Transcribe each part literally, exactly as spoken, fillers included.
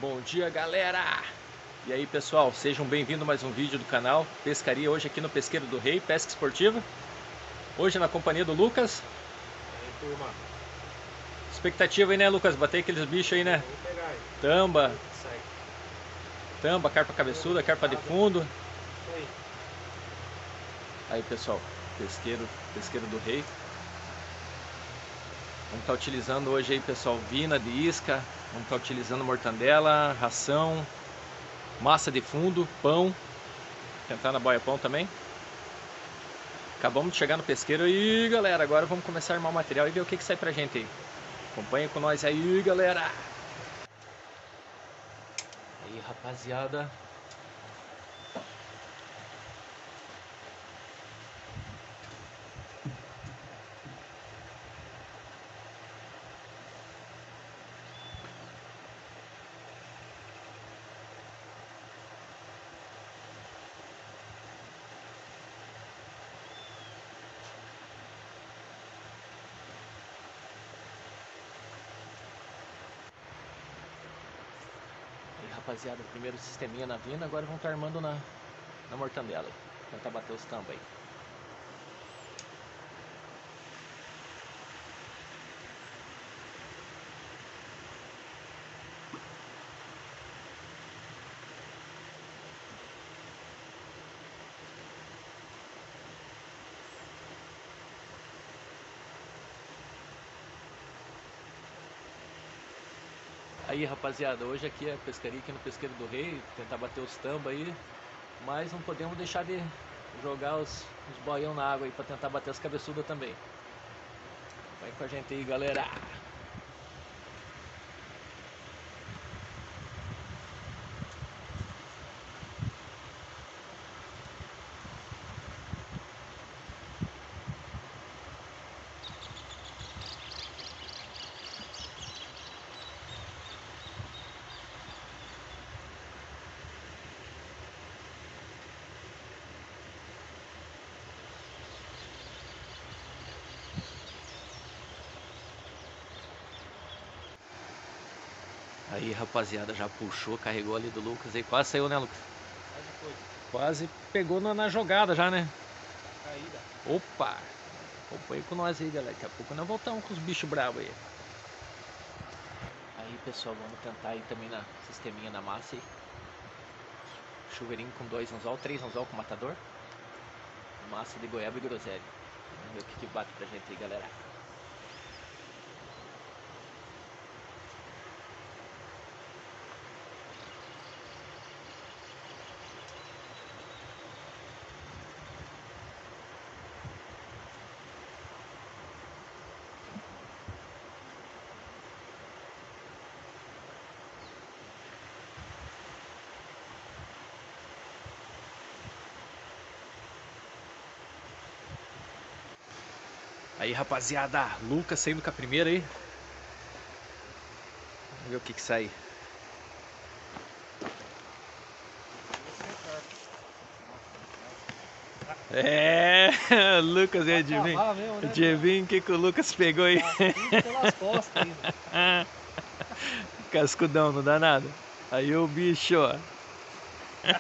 Bom dia, galera! E aí, pessoal, sejam bem-vindos a mais um vídeo do canal Pescaria, hoje aqui no Pesqueiro do Rei, Pesca Esportiva. Hoje na companhia do Lucas. E aí, turma? Expectativa aí, né, Lucas? Bater aqueles bichos aí, né? Vamos pegar aí. Tamba, Segue. tamba, carpa cabeçuda, carpa de fundo. Isso aí. Aí, pessoal, Pesqueiro, Pesqueiro do Rei. Vamos estar utilizando hoje aí, pessoal, vina de isca. Vamos estar utilizando mortandela, ração, massa de fundo, pão. Tentar na boia pão também. Acabamos de chegar no pesqueiro e, galera, agora vamos começar a armar o material e ver o que que sai pra gente aí. Acompanha com nós aí, galera. Aí, rapaziada. Rapaziada, primeiro sisteminha na vina, agora vamos estar armando na, na mortandela. Tentar bater os tambos aí. Aí, rapaziada, hoje aqui é pescaria aqui no Pesqueiro do Rei, tentar bater os tambos aí, mas não podemos deixar de jogar os, os boião na água aí pra tentar bater as cabeçudas também. Vai com a gente aí, galera! Aí, rapaziada, já puxou, carregou ali do Lucas aí, quase saiu, né, Lucas? Quase foi. Quase pegou na, na jogada já, né? Tá caída. Opa! Acompanha com nós aí, galera. Daqui a pouco nós voltamos com os bichos bravos aí. Aí, pessoal, vamos tentar aí também na sisteminha na massa aí. Chuveirinho com dois anzol, três anzol com matador. Massa de goiaba e groselha. Vamos ver o que, que bate pra gente aí, galera. Aí, rapaziada, Lucas saindo com a primeira aí. Vamos ver o que que sai. É, Lucas, e adivinha? Mesmo, né, Adivinha o que que o Lucas pegou aí? tudo pelas costas ainda. Cascudão, não dá nada. Aí o bicho, ó. Caramba,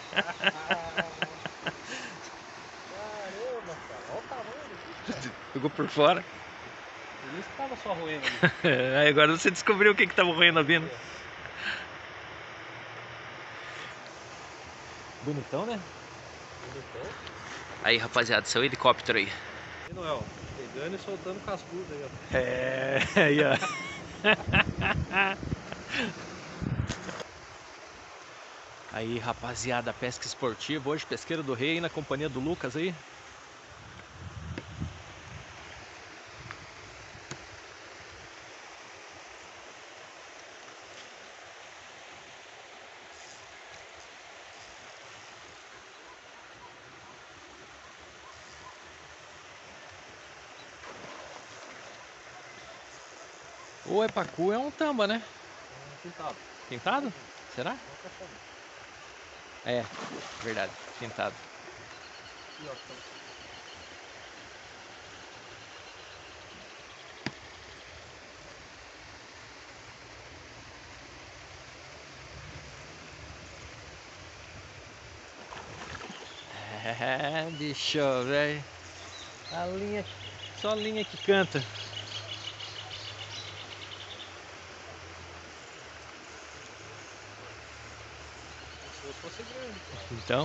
cara. Olha o tamanho do bicho. Pegou por fora. Por isso que tava só roendo ali. Aí agora você descobriu o que que tava roendo a vina. Bonitão, né? Bonitão. Aí, rapaziada, seu helicóptero aí. E não é, ó. Pegando e soltando cascudo aí, ó. É, aí, ó. Aí, rapaziada, pesca esportiva, hoje Pesqueiro do Rei, na companhia do Lucas aí. Ou é pacu, é um tamba, né? Pintado. Pintado? Será? É, verdade, pintado. Aqui, ó. Tá. É, bicho, velho. A linha, só a linha que canta. Se fosse grande. Então.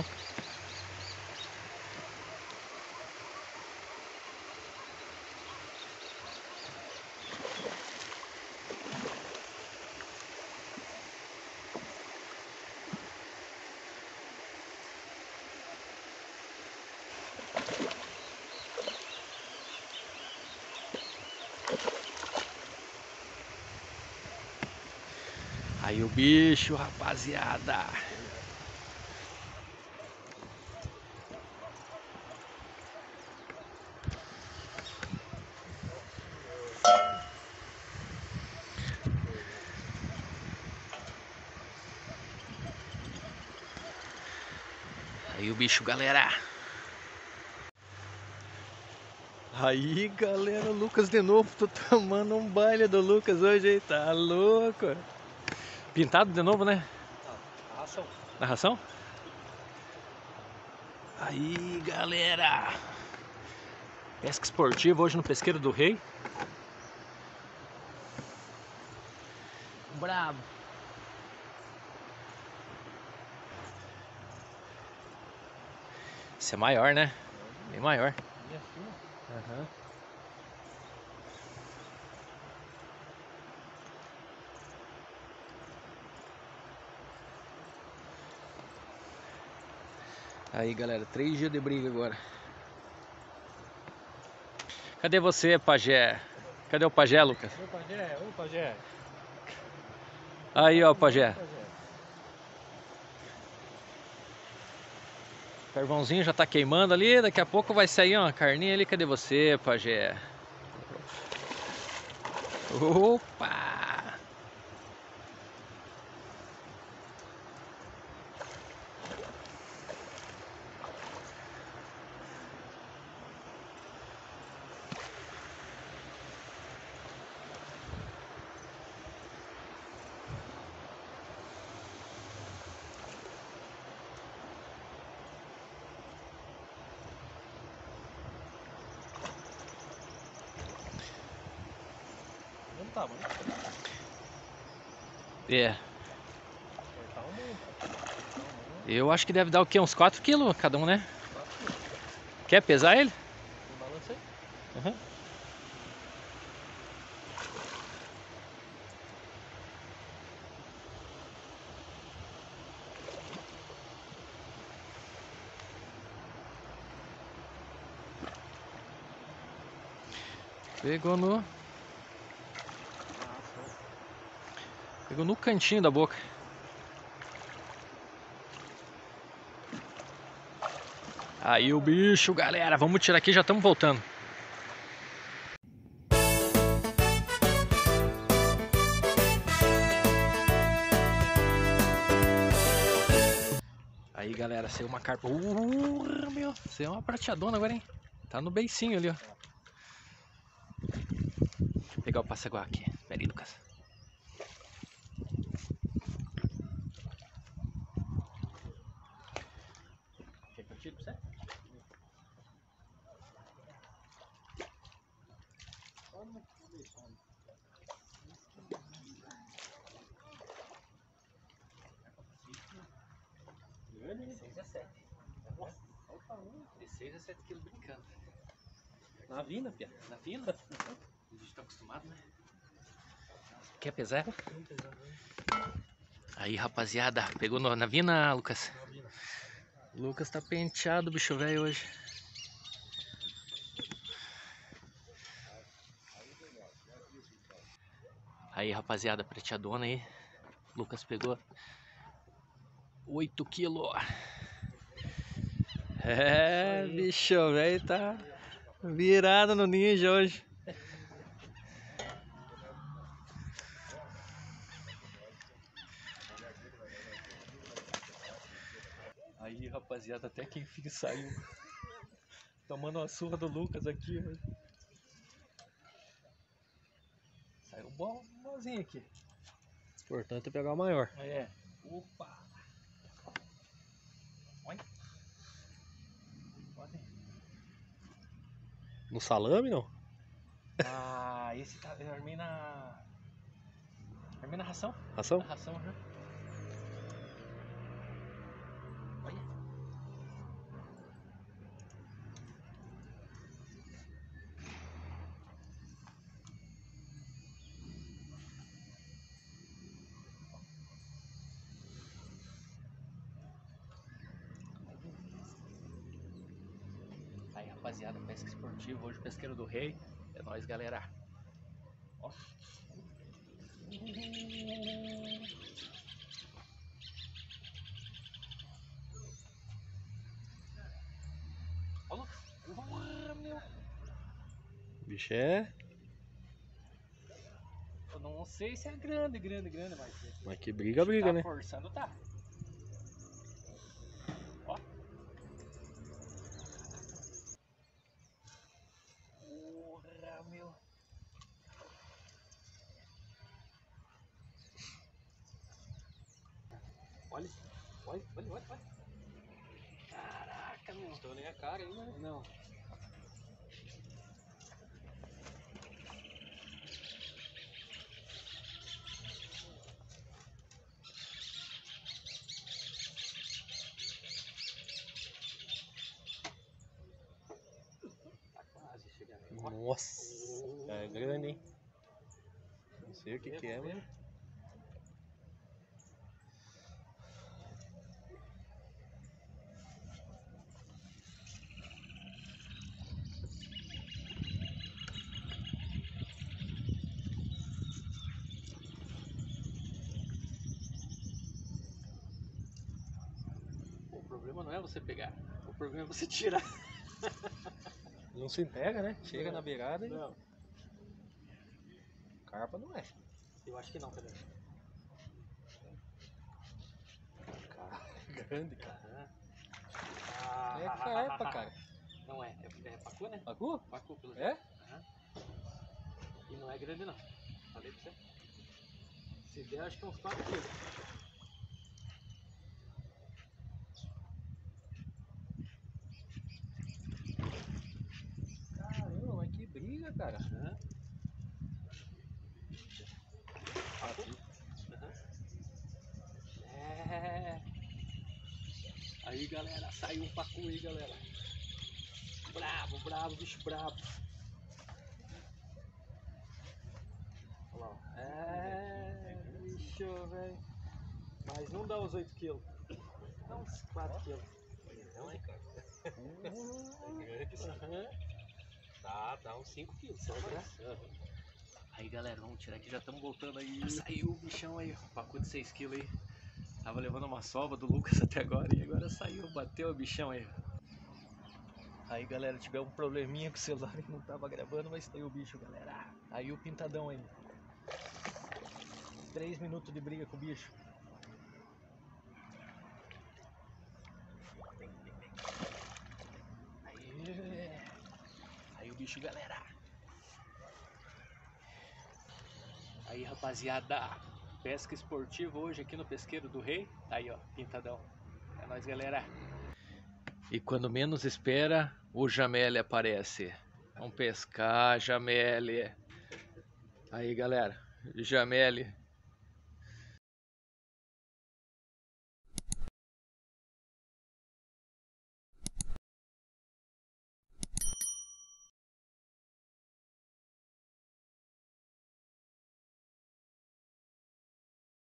Aí o bicho, rapaziada. Aí o bicho, galera. Aí, galera, o Lucas de novo. Tô tomando um baile do Lucas hoje, hein? Tá louco. Pintado de novo, né? Na ração. Na ração? Aí, galera. Pesca esportiva hoje no Pesqueiro do Rei. Brabo. Esse é maior, né? Bem maior. Uhum. Aí, galera, três dias de briga agora. Cadê você, pajé? Cadê o pajé, Lucas? Ô pajé, ô pajé. Aí, ó, pajé. O carvãozinho já tá queimando ali, daqui a pouco vai sair uma carninha ali. Cadê você, pajé? Opa! Não tá, mano. É. Eu acho que deve dar o quê? Uns quatro quilos cada um, né? Quer pesar ele? Balança aí. Uhum. Pegou no... Pegou no cantinho da boca. Aí o bicho, galera. Vamos tirar aqui, já estamos voltando. Aí, galera, saiu uma carpa. Uh, meu, saiu uma prateadona agora, hein? Tá no beicinho ali, ó. Deixa eu pegar o passaguá aqui. Pera aí, Lucas. Quer que eu tire pra você? De seis a sete. Olha o tamanho. De seis a sete quilos brincando. Na vina, pia. Na fila? A gente tá acostumado, né? Quer pesar? Aí, rapaziada, pegou no, na vina, Lucas? Na vina. Lucas tá penteado, bicho velho, hoje. Aí, rapaziada, prateadona aí. Lucas pegou oito quilos. É, bicho velho, tá virado no ninja hoje. Aí, rapaziada, até quem fica saiu tomando uma surra do Lucas aqui. Véio. Saiu bom, bonzinho aqui. Importante é pegar o maior. É. Opa! Oi. No salame, não? Ah, esse tá, eu armei na... Armei na ração. Ração? Na ração, já. Olha. Aí, rapaziada, pesca esportiva, hoje pesqueiro do rei. É nóis, galera. Ó. Ó, Lucas. Meu. Bicho é. Eu não sei se é grande, grande, grande, mas... Mas que briga, briga, tá né? Forçando, tá. Ó. Porra, meu. Olha, olha, olha, olha, olha. Caraca, meu. Estou nem a cara aí, né? Não. Tá quase chegando. Nossa, é grande, hein? Não sei o que que é, mas... O problema não é você pegar, o problema é você tirar. Não se entrega, né? Chega Não. na beirada e... Não, Carpa não é. eu acho que não também. Cara, grande, cara. Ah, É carpa, cara. Não é, é, é pacu, né? Pacu? Pacu, pelo É? jeito. Aham. E não é grande não. Falei pra você. Se der, acho que é uns quatro quilos. Caramba, mas que briga, cara. Aham. Pacu? Aham. É. Aí, galera, saiu um pacu aí, galera. Bravo, bravo, bicho bravo. Olha lá, ó. É, bicho, velho. Mas não dá os oito quilos. Dá uns quatro quilos. Não, hein, cara. É grande, sim. Aham. Dá, dá uns cinco quilos. Só Será? mais. Aí, galera, vamos tirar aqui, já estamos voltando aí. Saiu o bichão aí, ó, pacu de seis quilos aí. Tava levando uma sova do Lucas até agora e agora saiu, bateu o bichão aí. Aí, galera, tiver um probleminha com o celular que não tava gravando, mas saiu o bicho, galera. Aí o pintadão aí. Três minutos de briga com o bicho. Aí, aí o bicho, galera. Aí, rapaziada, pesca esportiva hoje aqui no Pesqueiro do Rei. Aí, ó, pintadão. É nóis, galera. E quando menos espera, o Jamele aparece. Vamos pescar, Jamele. Aí, galera, Jamele